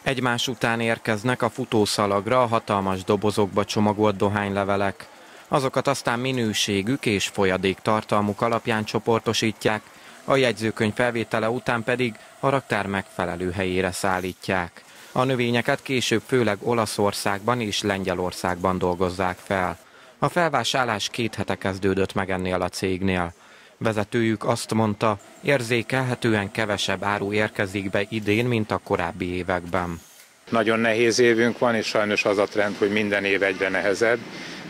Egymás után érkeznek a futószalagra a hatalmas dobozokba csomagolt dohánylevelek. Azokat aztán minőségük és folyadéktartalmuk alapján csoportosítják, a jegyzőkönyv felvétele után pedig a raktár megfelelő helyére szállítják. A növényeket később főleg Olaszországban és Lengyelországban dolgozzák fel. A felvásárlás 2 hete kezdődött meg ennél a cégnél. Vezetőjük azt mondta, érzékelhetően kevesebb áru érkezik be idén, mint a korábbi években. Nagyon nehéz évünk van, és sajnos az a trend, hogy minden év egyre nehezebb.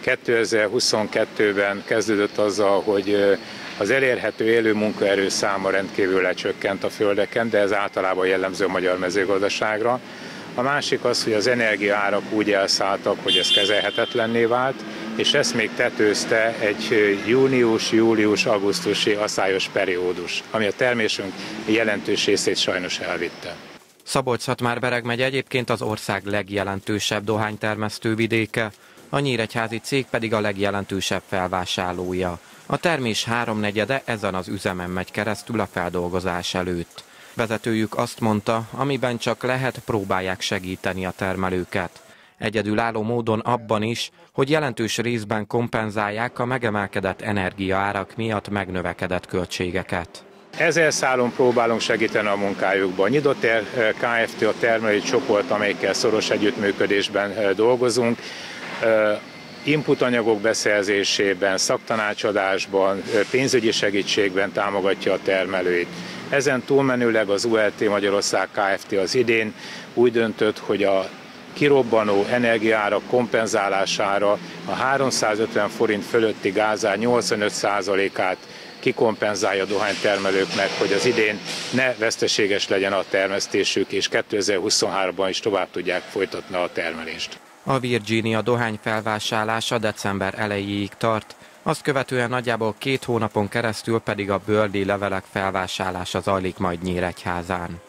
2022-ben kezdődött azzal, hogy az elérhető élő munkaerő száma rendkívül lecsökkent a földeken, de ez általában jellemző a magyar mezőgazdaságra. A másik az, hogy az energiaárak úgy elszálltak, hogy ez kezelhetetlenné vált, és ezt még tetőzte egy június-július-augusztusi aszályos periódus, ami a termésünk jelentős részét sajnos elvitte. Szabolcs-Szatmár-Bereg megye egyébként az ország legjelentősebb dohánytermesztő vidéke, a nyíregyházi cég pedig a legjelentősebb felvásárlója. A termés 3/4 ezen az üzemen megy keresztül a feldolgozás előtt. Vezetőjük azt mondta, amiben csak lehet, próbálják segíteni a termelőket. Egyedülálló módon abban is, hogy jelentős részben kompenzálják a megemelkedett energiaárak miatt megnövekedett költségeket. 1000 szálon próbálunk segíteni a munkájukban. A Nyitott Kft. A termelői csoport, amelyikkel szoros együttműködésben dolgozunk, inputanyagok beszerzésében, szaktanácsadásban, pénzügyi segítségben támogatja a termelőit. Ezen túlmenőleg az ULT Magyarország Kft. Az idén úgy döntött, hogy a kirobbanó energiaárak kompenzálására a 350 forint fölötti gázár 85%-át kikompenzálja a dohánytermelőknek, hogy az idén ne veszteséges legyen a termesztésük, és 2023-ban is tovább tudják folytatni a termelést. A Virginia dohány felvásárlása december elejéig tart, azt követően nagyjából 2 hónapon keresztül pedig a bőrdi levelek felvásárlása zajlik majd Nyíregyházán.